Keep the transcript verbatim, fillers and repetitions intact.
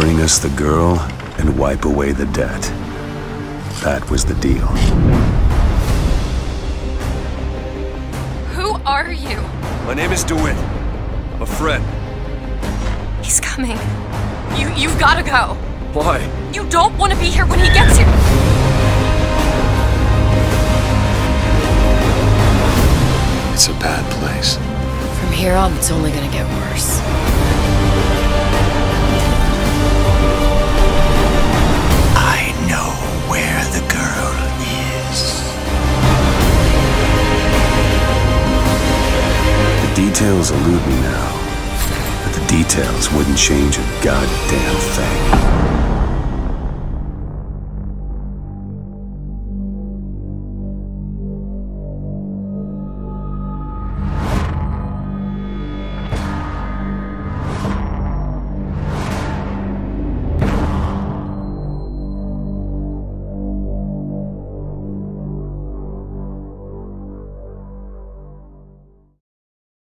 Bring us the girl and wipe away the debt. That was the deal. Who are you? My name is DeWitt. I'm a friend. He's coming. You, you've gotta go. Why? You don't want to be here when he gets here. It's a bad place. From here on, it's only gonna get worse. I know where the girl is. The details elude me now, but the details wouldn't change a goddamn thing.